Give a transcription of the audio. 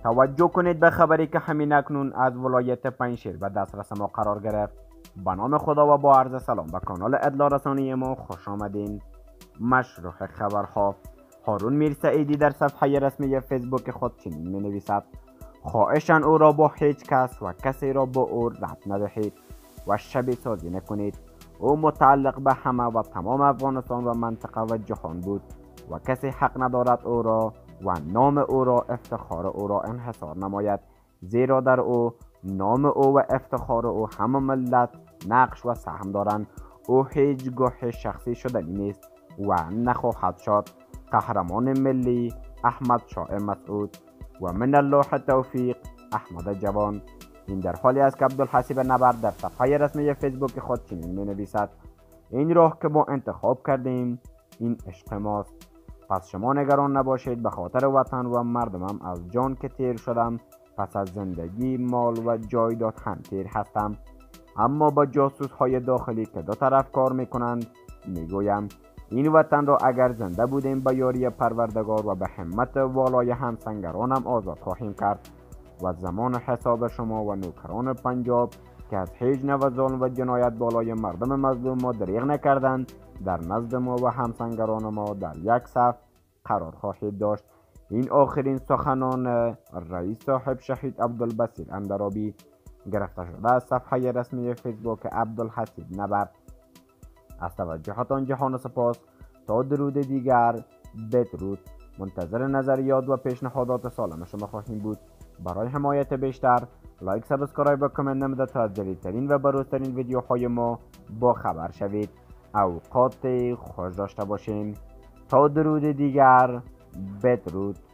توجه کنید به خبری که همین اکنون از ولایت پنجشیر به دسترس ما قرار گرفت. به نام خدا و با عرض سلام به کانال اطلاع رسانی ما خوش آمدین. مشروع خبرها. هارون میرسعیدی در صفحه رسمی فیسبوک خود چنین می نویسد: خواهشاً او را با هیچ کس و کسی را با او ربط ندهید و شبیه سازی نکنید. او متعلق به همه و تمام افغانستان و منطقه و جهان بود و کسی حق ندارد او را و نام او را، افتخار او را انحصار نماید، زیرا در او، نام او و افتخار او همه ملت نقش و سهم دارند. او هیچگاه شخصی شدنی نیست و نخواهد شد. قهرمان ملی احمد شاه مسعود. و من الله التوفیق احمد جوان. این در حالی است که عبدالحسیب نبرد در صفحه رسمی فیسبوک خود چنین می نویسد: این راه که ما انتخاب کردیم، این عشق ماست. پس شما نگران نباشید، به خاطر وطن و مردمم از جان که تیر شدم، پس از زندگی، مال و جایداد هم تیر هستم. اما با جاسوس های داخلی که دو طرف کار می کنند میگویم این وطن را اگر زنده بودیم به یاری پروردگار و به همت والای همسنگرانم آزاد خواهیم کرد. و زمان حساب شما و نوکران پنجاب که از هیچ نوع ظلم و جنایت بالای مردم مظلوم ما دریغ نکردند، در نزد ما و همسنگران ما در یک صف قرار خواهید داشت. این آخرین سخنان رئیس صاحب شهید عبدالبصیر اندرابی گرفته شده از صفحه رسمی فیسبوک عبدالحسیب نبرد. از توجهتان جهان سپاس. تا درود دیگر، بدرود. منتظر نظریات و پیشنهادات سالم شما خواهیم بود. برای حمایت بیشتر لایک، سابسکرایب و کامنت نموده تا از جدیدترین و بروزترین ویدیوهای ما با خبر شوید. اوقات خوش داشته باشین. تا درود دیگر، بدرود.